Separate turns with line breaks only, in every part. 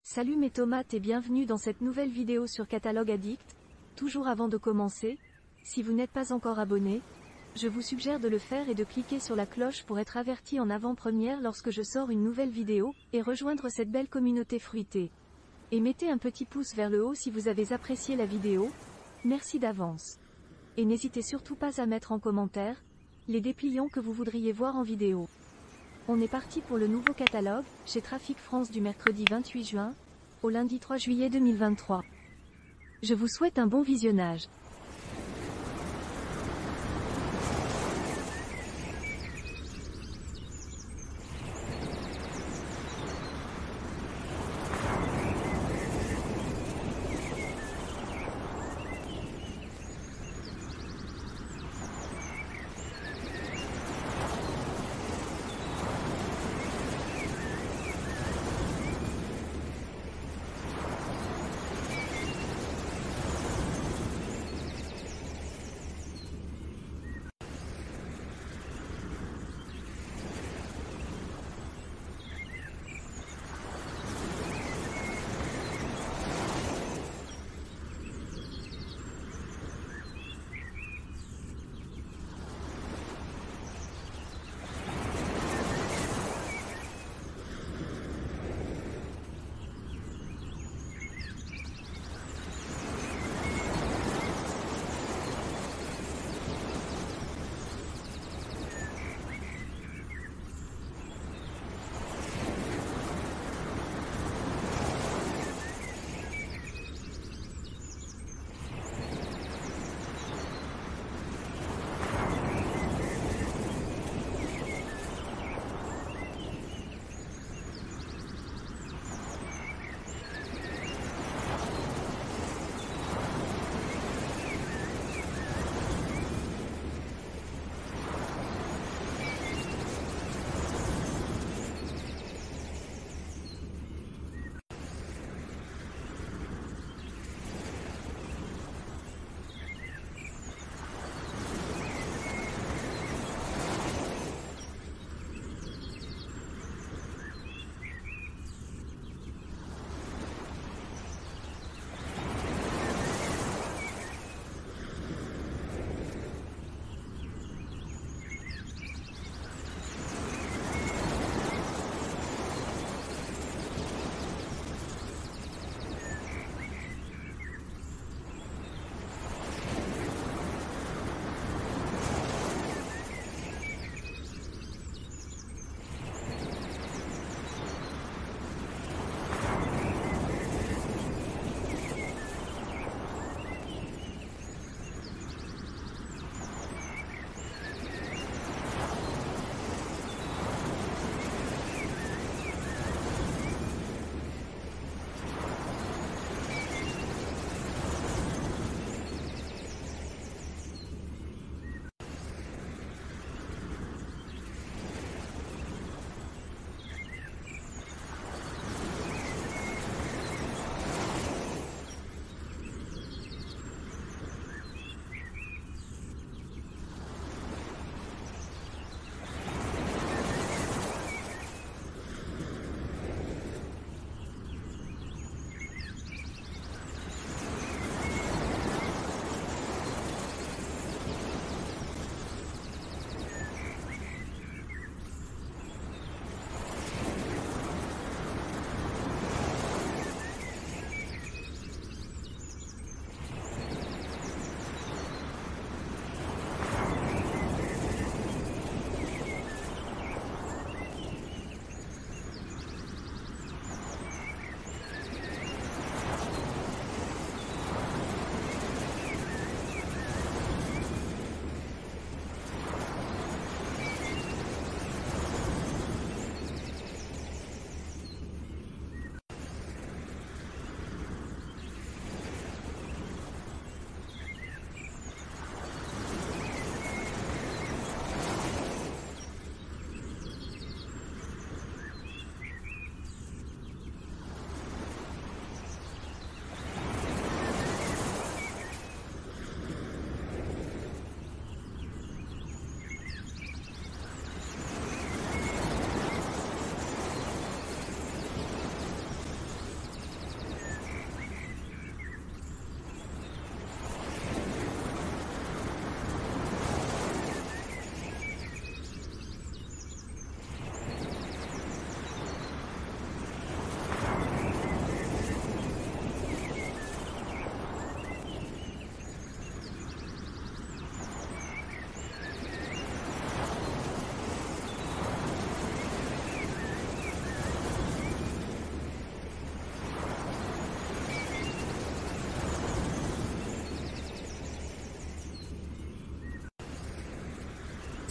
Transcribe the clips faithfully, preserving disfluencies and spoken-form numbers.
Salut mes tomates et bienvenue dans cette nouvelle vidéo sur Catalogue Addict. Toujours avant de commencer, si vous n'êtes pas encore abonné, je vous suggère de le faire et de cliquer sur la cloche pour être averti en avant-première lorsque je sors une nouvelle vidéo, et rejoindre cette belle communauté fruitée. Et mettez un petit pouce vers le haut si vous avez apprécié la vidéo, merci d'avance. Et n'hésitez surtout pas à mettre en commentaire les dépliants que vous voudriez voir en vidéo. On est parti pour le nouveau catalogue, chez Trafic France du mercredi vingt-huit juin, au lundi trois juillet deux mille vingt-trois. Je vous souhaite un bon visionnage.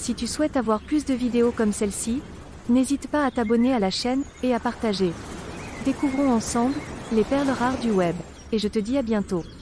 Si tu souhaites avoir plus de vidéos comme celle-ci, n'hésite pas à t'abonner à la chaîne, et à partager. Découvrons ensemble, les perles rares du web. Et je te dis à bientôt.